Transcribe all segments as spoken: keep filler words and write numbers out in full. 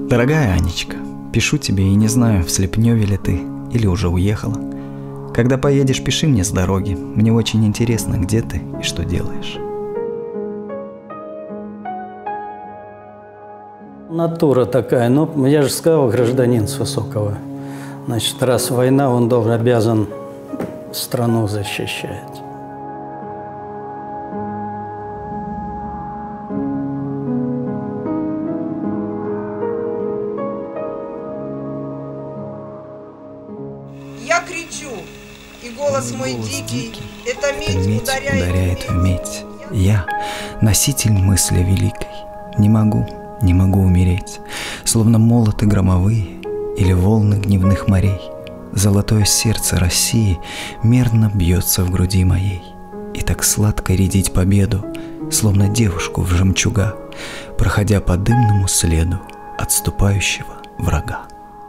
Дорогая Анечка, пишу тебе и не знаю, в Слепневе ли ты или уже уехала. Когда поедешь, пиши мне с дороги. Мне очень интересно, где ты и что делаешь. Натура такая, ну, я же сказал, гражданин с высокого. Значит, раз война, он должен, обязан страну защищать. Я кричу, и голос мой голос дикий, дикий, это медь, медь ударяет, ударяет в в медь. медь. Я, носитель мысли великой, не могу, не могу умереть, словно молоты громовые или волны гневных морей. Золотое сердце России мерно бьется в груди моей, и так сладко рядить победу, словно девушку в жемчуга, проходя по дымному следу отступающего врага.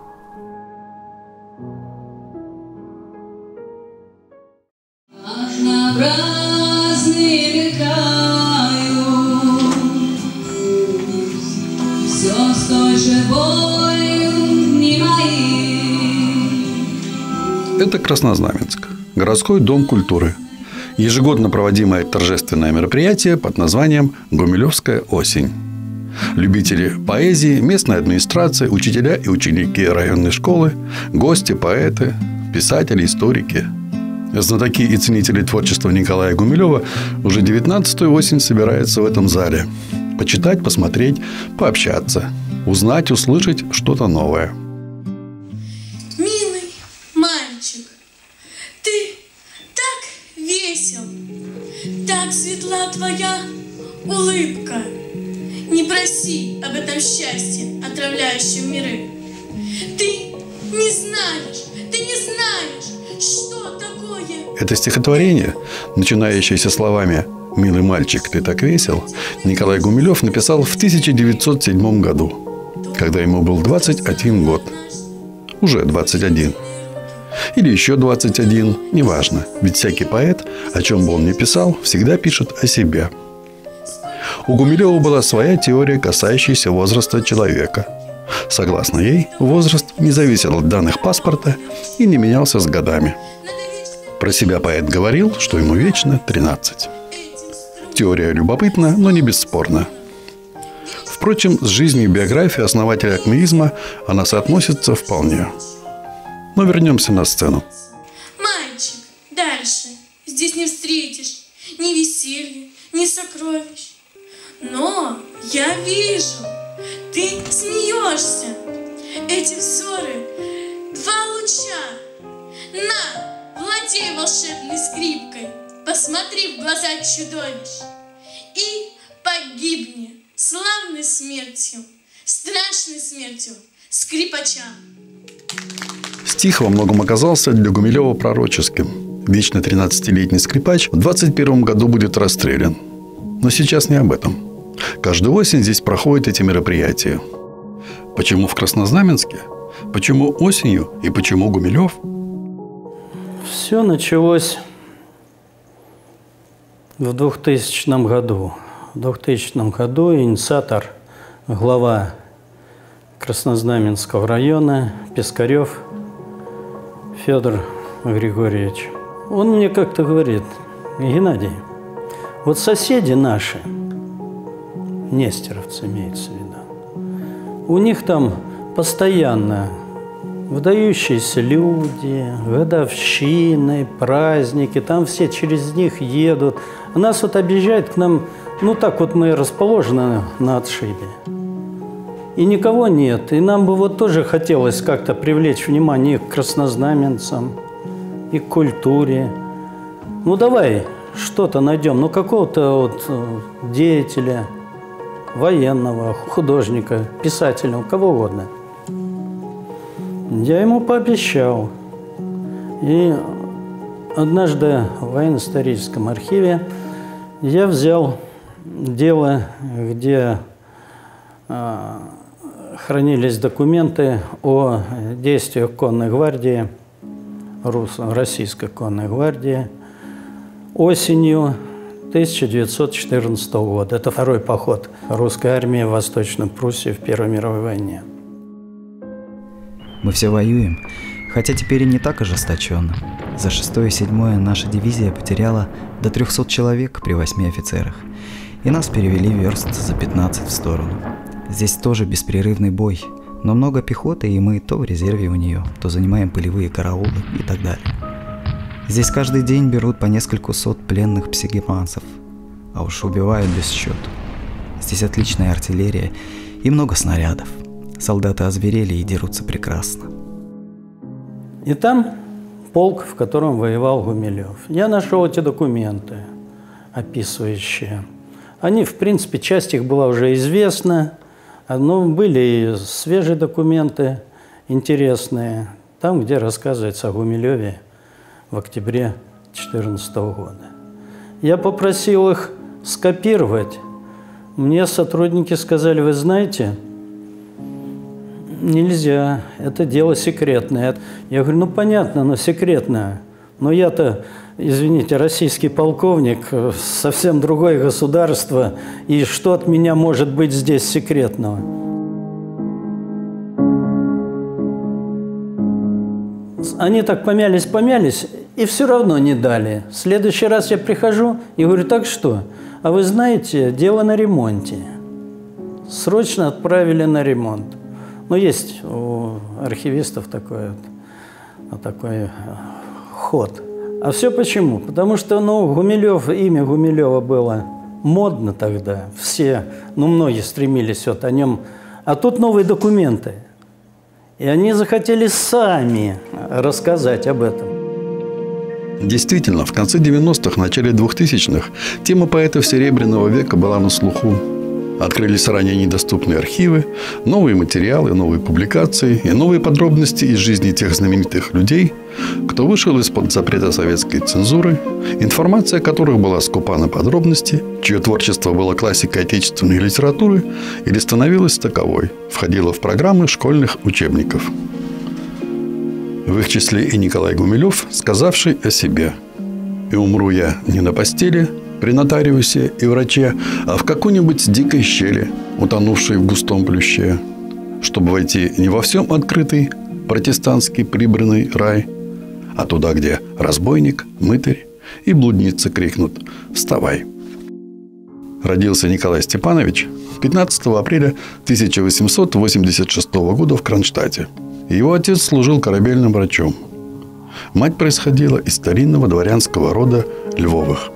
Разнообразные мелькают, все с той же болью не мои. Это Краснознаменск, городской дом культуры. Ежегодно проводимое торжественное мероприятие под названием «Гумилевская осень». Любители поэзии, местная администрация, учителя и ученики районной школы, гости, поэты, писатели, историки. Знатоки и ценители творчества Николая Гумилева уже девятнадцатую осень собираются в этом зале. Почитать, посмотреть, пообщаться, узнать, услышать что-то новое. Милый мальчик, ты так весел, так светла твоя улыбка. Не проси об этом счастье, отравляющем миры. Ты не знаешь, ты не знаешь, что такое. Это стихотворение, начинающееся словами «Милый мальчик, ты так весел», Николай Гумилев написал в тысяча девятьсот седьмом году, когда ему был двадцать один год. Уже двадцать один. Или еще двадцать один, неважно. Ведь всякий поэт, о чем бы он ни писал, всегда пишет о себе. У Гумилева была своя теория, касающаяся возраста человека. Согласно ей, возраст не зависел от данных паспорта и не менялся с годами. Про себя поэт говорил, что ему вечно тринадцать. Теория любопытна, но не бесспорна. Впрочем, с жизнью и биографией основателя акмеизма она соотносится вполне. Но вернемся на сцену. Мальчик, дальше здесь не встретишь ни веселья, ни сокровищ. Но я вижу, ты смеешься. Эти взоры, два луча. На! Владей волшебной скрипкой, посмотри в глаза чудовищ и погибни славной смертью, страшной смертью скрипача. Стих во многом оказался для Гумилева пророческим. Вечно тринадцатилетний скрипач в двадцать первом году будет расстрелян. Но сейчас не об этом. Каждую осень здесь проходят эти мероприятия. Почему в Краснознаменске? Почему осенью и почему Гумилев? Все началось в двухтысячном году. В двухтысячном году инициатор, глава Краснознаменского района Пискарев Федор Григорьевич. Он мне как-то говорит: Геннадий, вот соседи наши, нестеровцы имеется в виду, у них там постоянно выдающиеся люди, годовщины, праздники, там все через них едут. А нас вот объезжают к нам, ну так вот мы расположены на отшибе. И никого нет. И нам бы вот тоже хотелось как-то привлечь внимание к краснознаменцам, и к культуре. Ну давай что-то найдем, ну какого-то вот деятеля, военного, художника, писателя, кого угодно. Я ему пообещал. И однажды в военно-историческом архиве я взял дело, где э, хранились документы о действиях конной гвардии, Рус, российской конной гвардии, осенью тысяча девятьсот четырнадцатого года. Это второй поход русской армии в Восточную Пруссию в Первой мировой войне. Мы все воюем, хотя теперь и не так ожесточенно. За шестое и седьмое наша дивизия потеряла до трехсот человек при восьми офицерах, и нас перевели верст за пятнадцать в сторону. Здесь тоже беспрерывный бой, но много пехоты, и мы то в резерве у нее, то занимаем полевые караулы и так далее. Здесь каждый день берут по нескольку сот пленных псигеманцев, а уж убивают без счету. Здесь отличная артиллерия и много снарядов. Солдаты озверели и дерутся прекрасно. И там полк, в котором воевал Гумилев. Я нашел эти документы, описывающие. Они, в принципе, часть их была уже известна, но были и свежие документы интересные, там, где рассказывается о Гумилеве в октябре две тысячи четырнадцатого года. Я попросил их скопировать. Мне сотрудники сказали: вы знаете, нельзя, это дело секретное. Я говорю: ну понятно, но секретное. Но я-то, извините, российский полковник, совсем другое государство, и что от меня может быть здесь секретного? Они так помялись-помялись, и все равно не дали. В следующий раз я прихожу и говорю: так что? А вы знаете, дело на ремонте. Срочно отправили на ремонт. Но есть у архивистов такой, такой ход. А все почему? Потому что, ну, Гумилев, имя Гумилева было модно тогда. Все, ну, многие стремились вот о нем. А тут новые документы. И они захотели сами рассказать об этом. Действительно, в конце девяностых, начале двухтысячных тема поэтов Серебряного века была на слуху. Открылись ранее недоступные архивы, новые материалы, новые публикации и новые подробности из жизни тех знаменитых людей, кто вышел из-под запрета советской цензуры, информация которых была скупа на подробности, чье творчество было классикой отечественной литературы или становилось таковой, входило в программы школьных учебников. В их числе и Николай Гумилев, сказавший о себе: «И умру я не на постели, при нотариусе и враче, а в какой-нибудь дикой щели, утонувшей в густом плюще, чтобы войти не во всем открытый протестантский прибранный рай, а туда, где разбойник, мытарь и блудница крикнут: «Вставай!». Родился Николай Степанович пятнадцатого апреля тысяча восемьсот восемьдесят шестого года в Кронштадте. Его отец служил корабельным врачом. Мать происходила из старинного дворянского рода Львовых.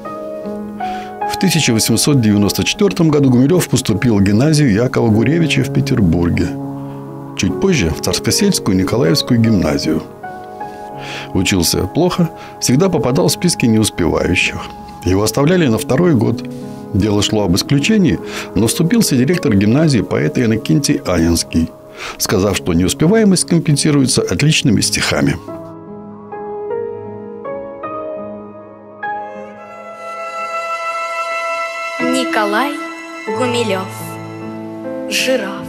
В тысяча восемьсот девяносто четвёртом году Гумилев поступил в гимназию Якова Гуревича в Петербурге. Чуть позже в Царскосельскую Николаевскую гимназию. Учился плохо, всегда попадал в списки неуспевающих. Его оставляли на второй год. Дело шло об исключении, но вступился директор гимназии поэт Иннокентий Анинский, сказав, что неуспеваемость компенсируется отличными стихами. Николай Гумилев. Жираф.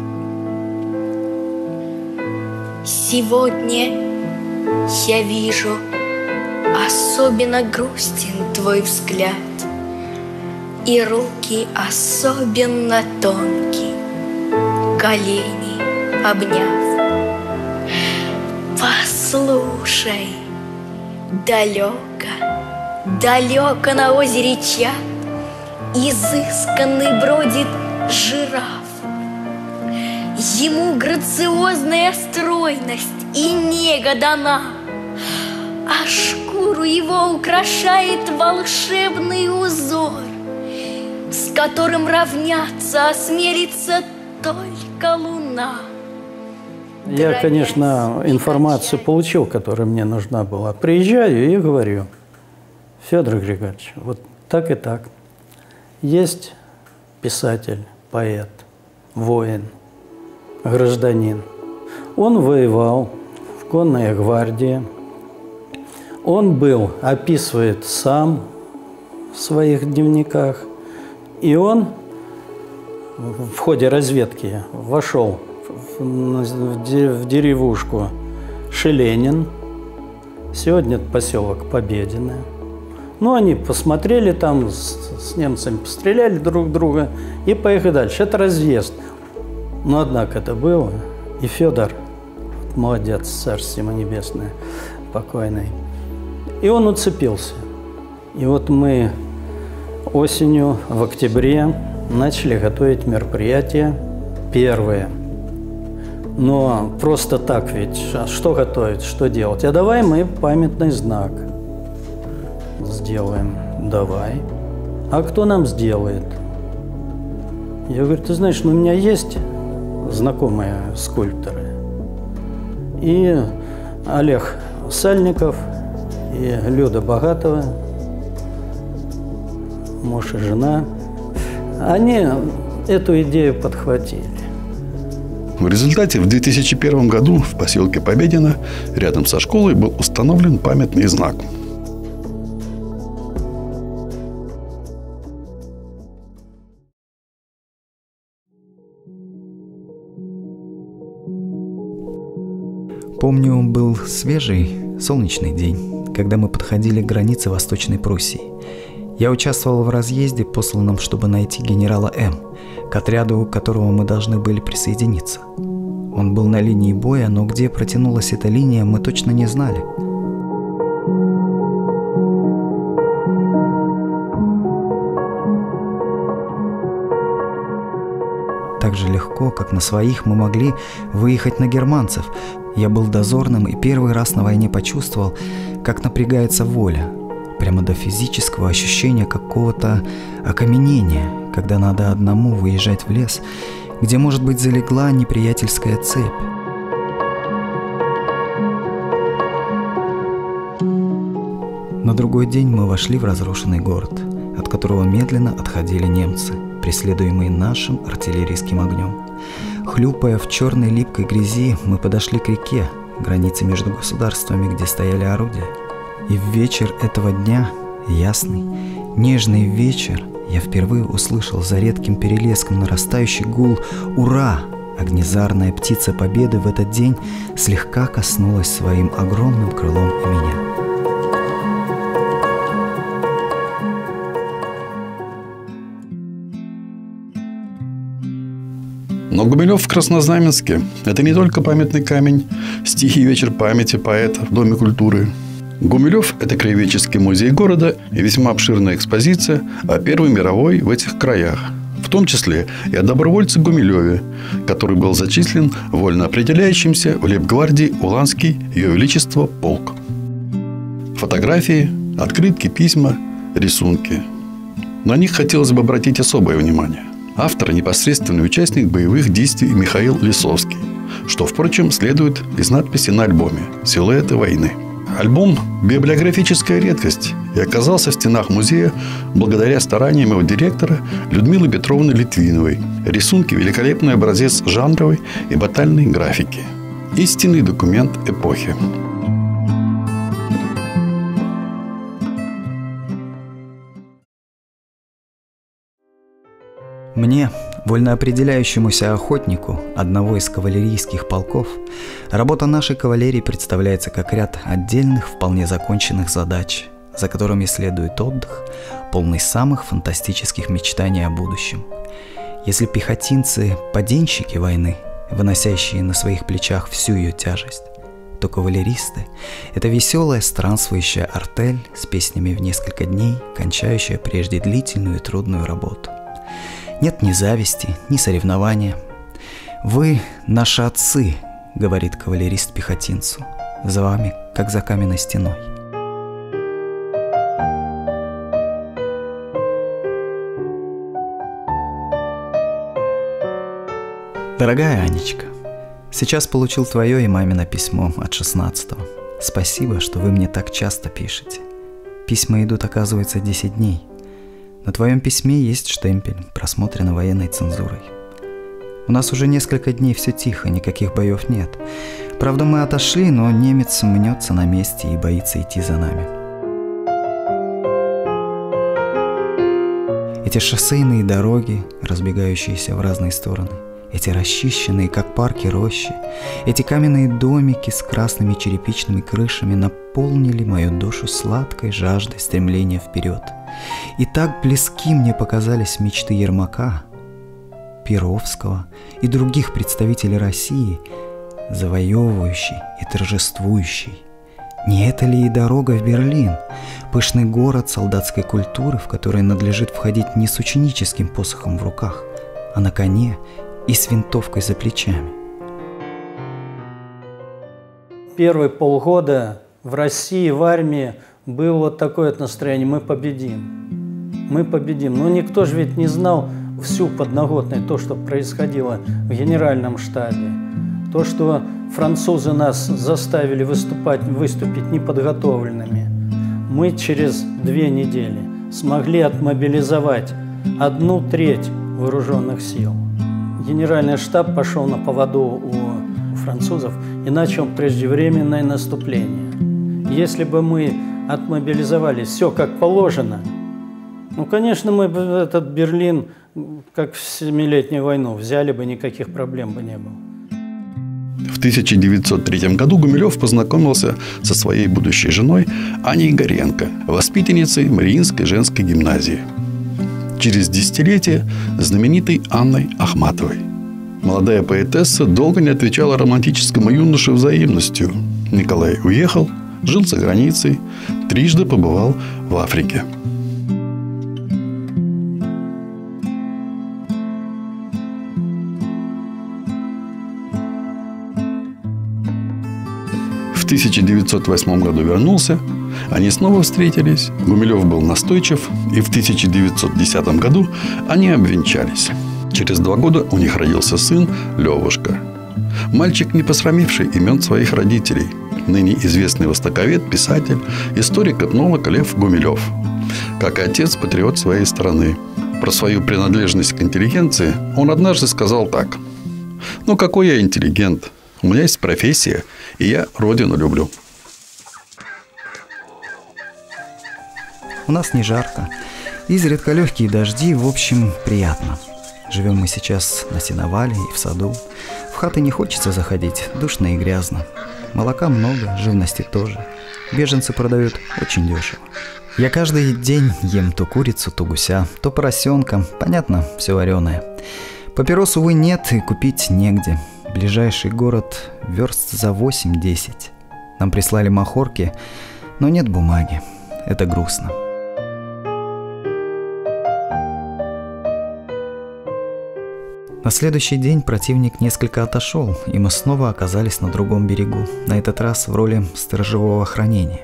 Сегодня я вижу, особенно грустен твой взгляд, и руки особенно тонкие, колени обняв. Послушай, далеко, далеко на озере Чат изысканный бродит жираф. Ему грациозная стройность и нега дана, а шкуру его украшает волшебный узор, с которым равняться осмелится только луна. Я, конечно, информацию получил, которая мне нужна была. Приезжаю и говорю: Федор Григорьевич, вот так и так. Есть писатель, поэт, воин, гражданин. Он воевал в конной гвардии. Он был, описывает сам в своих дневниках. И он в ходе разведки вошел в деревушку Шеленин. Сегодня это поселок Победино. Ну, они посмотрели там, с, с немцами постреляли друг друга и поехали дальше. Это разъезд. Но, однако, это было. И Федор молодец, царство ему небесное, покойный. И он уцепился. И вот мы осенью, в октябре, начали готовить мероприятие первое. Но просто так ведь, а что готовить, что делать? А давай мы памятный знак сделаем. Давай. А кто нам сделает? Я говорю, ты знаешь, ну у меня есть знакомые скульпторы. И Олег Сальников, и Люда Богатова, муж и жена, они эту идею подхватили. В результате в две тысячи первом году в поселке Победино рядом со школой был установлен памятный знак. Помню, был свежий, солнечный день, когда мы подходили к границе Восточной Пруссии. Я участвовал в разъезде, посланном, чтобы найти генерала М, к отряду которого мы должны были присоединиться. Он был на линии боя, но где протянулась эта линия, мы точно не знали. Так же легко, как на своих, мы могли выехать на германцев. Я был дозорным и первый раз на войне почувствовал, как напрягается воля. Прямо до физического ощущения какого-то окаменения, когда надо одному выезжать в лес, где, может быть, залегла неприятельская цепь. На другой день мы вошли в разрушенный город, от которого медленно отходили немцы, преследуемые нашим артиллерийским огнем. Хлюпая в черной липкой грязи, мы подошли к реке, границе между государствами, где стояли орудия. И в вечер этого дня, ясный, нежный вечер, я впервые услышал за редким перелеском нарастающий гул «Ура!». Огнезарная птица победы в этот день слегка коснулась своим огромным крылом и меня. Но Гумилев в Краснознаменске – это не только памятный камень, стихий «Вечер памяти» поэта в Доме культуры. Гумилев – это краеведческий музей города и весьма обширная экспозиция о Первой мировой в этих краях, в том числе и о добровольце Гумилеве, который был зачислен вольно определяющимся в лейб-гвардии Уланский Ее Величество полк. Фотографии, открытки, письма, рисунки. На них хотелось бы обратить особое внимание. Автор – непосредственный участник боевых действий Михаил Лисовский, что, впрочем, следует из надписи на альбоме «Силуэты войны». Альбом – библиографическая редкость и оказался в стенах музея благодаря стараниям его директора Людмилы Петровны Литвиновой. Рисунки – великолепный образец жанровой и батальной графики. Истинный документ эпохи. Мне, вольноопределяющемуся охотнику одного из кавалерийских полков, работа нашей кавалерии представляется как ряд отдельных, вполне законченных задач, за которыми следует отдых, полный самых фантастических мечтаний о будущем. Если пехотинцы – поденщики войны, выносящие на своих плечах всю ее тяжесть, то кавалеристы – это веселая странствующая артель с песнями в несколько дней, кончающая прежде длительную и трудную работу. Нет ни зависти, ни соревнования. «Вы – наши отцы», – говорит кавалерист пехотинцу, – «за вами, как за каменной стеной». Дорогая Анечка, сейчас получил твое и мамино письмо от шестнадцатого. Спасибо, что вы мне так часто пишете. Письма идут, оказывается, десять дней. На твоем письме есть штемпель, просмотрено военной цензурой. У нас уже несколько дней все тихо, никаких боев нет. Правда, мы отошли, но немец мнется на месте и боится идти за нами. Эти шоссейные дороги, разбегающиеся в разные стороны, эти расчищенные, как парки, рощи, эти каменные домики с красными черепичными крышами наполнили мою душу сладкой жаждой стремления вперед. И так близки мне показались мечты Ермака, Перовского и других представителей России, завоевывающий и торжествующий. Не это ли и дорога в Берлин, пышный город солдатской культуры, в который надлежит входить не с ученическим посохом в руках, а на коне и с винтовкой за плечами? Первые полгода в России, в армии было вот такое настроение: мы победим, мы победим. Но никто же ведь не знал всю подноготную, то, что происходило в генеральном штабе, то, что французы нас заставили выступать, выступить неподготовленными. Мы через две недели смогли отмобилизовать одну треть вооруженных сил. Генеральный штаб пошел на поводу у французов и начал преждевременное наступление. Если бы мы отмобилизовали все как положено, ну, конечно, мы бы этот Берлин, как в Семилетнюю войну, взяли бы, никаких проблем бы не было. В тысяча девятьсот третьем году Гумилев познакомился со своей будущей женой Аней Горенко, воспитанницей Мариинской женской гимназии. Через десятилетие знаменитой Анной Ахматовой. Молодая поэтесса долго не отвечала романтическому юноше взаимностью. Николай уехал, жил за границей, трижды побывал в Африке. В тысяча девятьсот восьмом году вернулся, они снова встретились, Гумилев был настойчив, и в тысяча девятьсот десятом году они обвенчались. Через два года у них родился сын Левушка. Мальчик, не посрамивший имен своих родителей, ныне известный востоковед, писатель, историк этнолог Лев Гумилев. Как и отец, патриот своей страны. Про свою принадлежность к интеллигенции он однажды сказал так: «Ну какой я интеллигент? У меня есть профессия, и я родину люблю». У нас не жарко, изредка легкие дожди, в общем, приятно. Живем мы сейчас на сеновале и в саду. В хаты не хочется заходить, душно и грязно. Молока много, живности тоже. Беженцы продают очень дешево. Я каждый день ем то курицу, то гуся, то поросенка. Понятно, все вареное. Папирос, увы, нет и купить негде. Ближайший город верст за восемь-десять. Нам прислали махорки, но нет бумаги. Это грустно. На следующий день противник несколько отошел, и мы снова оказались на другом берегу, на этот раз в роли сторожевого охранения.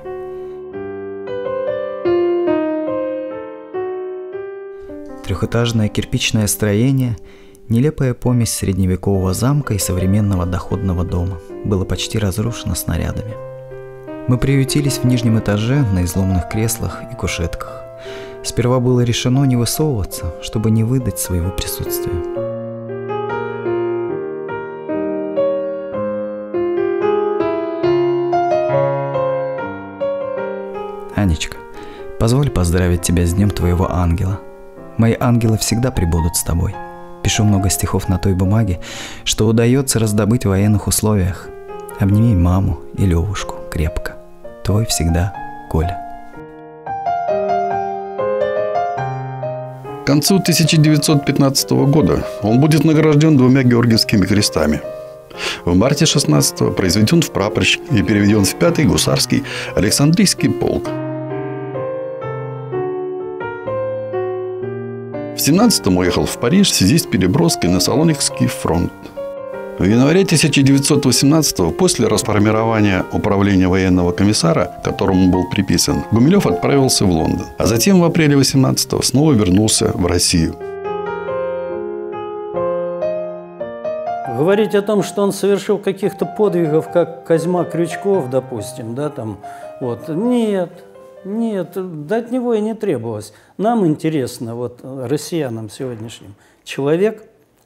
Трехэтажное кирпичное строение, нелепая помесь средневекового замка и современного доходного дома, было почти разрушено снарядами. Мы приютились в нижнем этаже на изломанных креслах и кушетках. Сперва было решено не высовываться, чтобы не выдать своего присутствия. Анечка, позволь поздравить тебя с днем твоего ангела. Мои ангелы всегда пребудут с тобой. Пишу много стихов на той бумаге, что удается раздобыть в военных условиях. Обними маму и Левушку крепко. Твой всегда, Коля. К концу тысяча девятьсот пятнадцатого года он будет награжден двумя Георгиевскими крестами. В марте шестнадцатого произведен в прапорщик и переведен в пятый гусарский Александрийский полк. В семнадцатом уехал в Париж в связи с переброской на Салоникский фронт. В январе тысяча девятьсот восемнадцатого, после расформирования управления военного комиссара, которому был приписан, Гумилев отправился в Лондон, а затем в апреле восемнадцатого снова вернулся в Россию. Говорить о том, что он совершил каких-то подвигов, как Козьма Крючков, допустим, да, там, вот, нет. Нет, да от него и не требовалось. Нам интересно, вот россиянам сегодняшним, человек,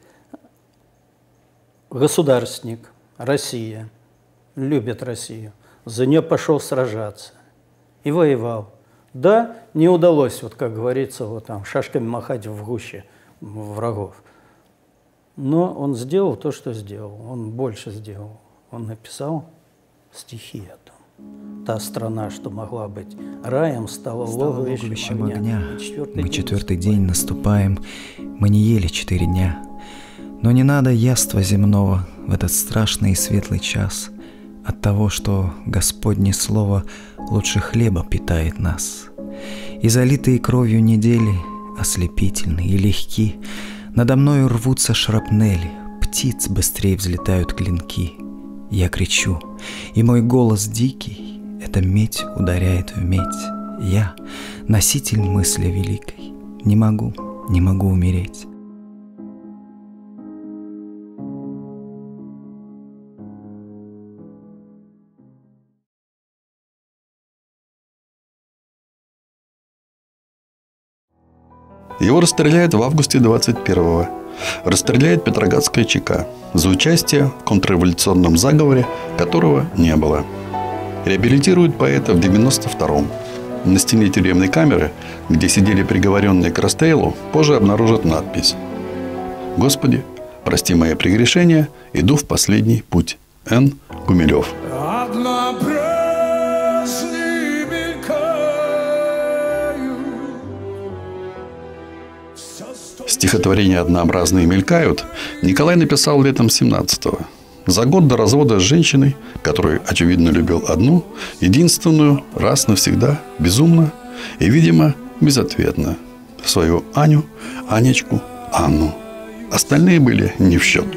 государственник, Россия, любит Россию, за нее пошел сражаться и воевал. Да, не удалось, вот как говорится, вот там шашками махать в гуще врагов. Но он сделал то, что сделал, он больше сделал. Он написал стихи о том. Та страна, что могла быть раем, стала, стала логовищем огня. огня. Мы четвертый день, день наступаем, мы не ели четыре дня. Но не надо яства земного, в этот страшный и светлый час от того, что Господне Слово лучше хлеба питает нас. И залитые кровью недели, ослепительны и легки, надо мною рвутся шрапнели, птиц быстрее взлетают клинки. Я кричу, и мой голос дикий, эта медь ударяет в медь. Я носитель мысли великой, не могу, не могу умереть. Его расстреляют в августе двадцать первого. Расстреляет Петроградская ЧК за участие в контрреволюционном заговоре, которого не было. Реабилитируют поэта в девяносто втором. На стене тюремной камеры, где сидели приговоренные к расстрелу, позже обнаружат надпись: «Господи, прости мои прегрешения, иду в последний путь. Н. Гумилев». Стихотворение «Однообразные мелькают» Николай написал летом семнадцатого, за год до развода с женщиной, которую, очевидно, любил одну, единственную, раз навсегда, безумно и, видимо, безответно, свою Аню, Анечку, Анну. Остальные были не в счет.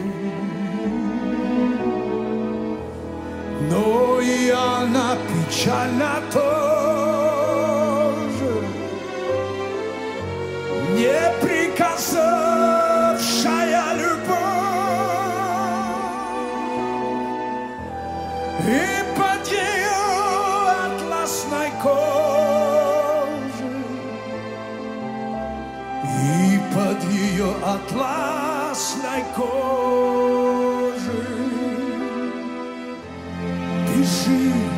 Но и она печальна тоже, не приказавшая любовь, и под ее атласной кожей, и под ее атласной кожей бежит